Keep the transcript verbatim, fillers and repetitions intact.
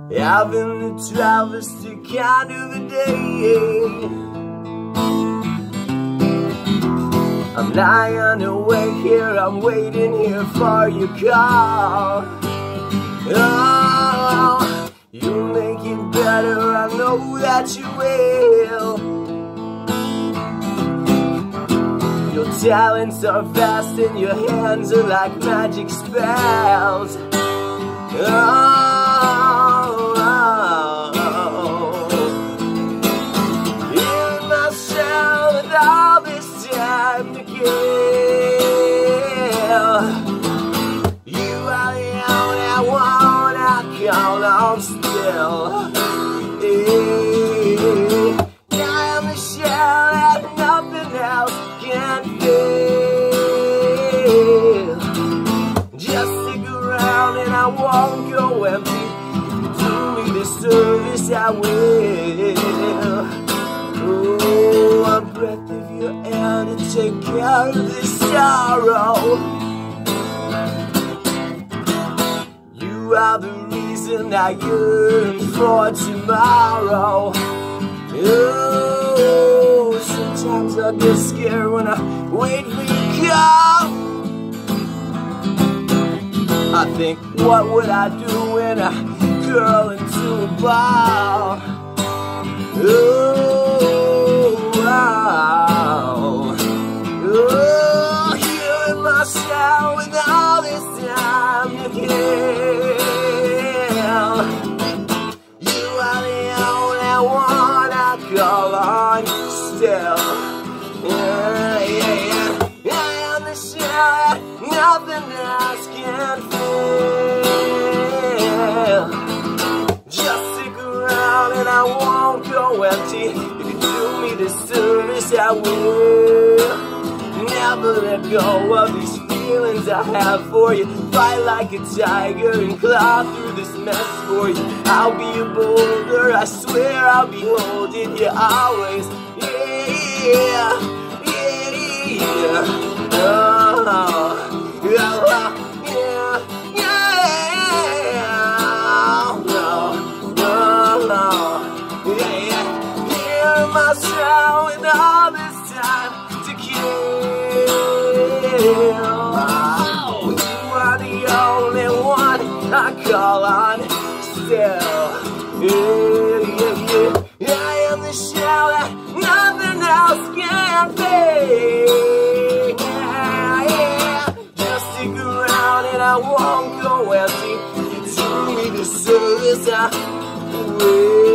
having the travesty kind of a day. I'm lying awake here, I'm waiting here for your call. Oh, you'll make it better, I know that you will. Your talents are vast and your hands are like magic spells. Oh, oh, oh. In my cell with all this time to kill, you are the only one I call on still. Yeah, I am the shell that nothing else can fill. Just stick around and I won't go empty. Do me the service, I will. Oh, a breath of your air to take care of this sorrow. You are the reason I yearn for tomorrow. Oh, sometimes I get scared when I wait for you to come. I think, what would I do when I curl into a ball? Oh, wow. Oh, here in my cell with all this time to kill. You are the only one I call on still. Yeah, yeah, yeah. I am the shell that nothing else can fill. Just stick around and I won't go empty. If you do me this service, I will. Never let go of these feelings I have for you. Fight like a tiger and claw through this mess for you. I'll be a boulder, I swear I'll be holding you always. Yeah, yeah, yeah, yeah. Oh, yeah, yeah, yeah. No, no, no. Yeah, yeah. Here in my cell with all this time to kill. Oh, you are the only one I call on still. Yeah, yeah, yeah. I am the shell that nothing else can be. Yeah, yeah. Just stick around and I won't go empty. Do me the service I will.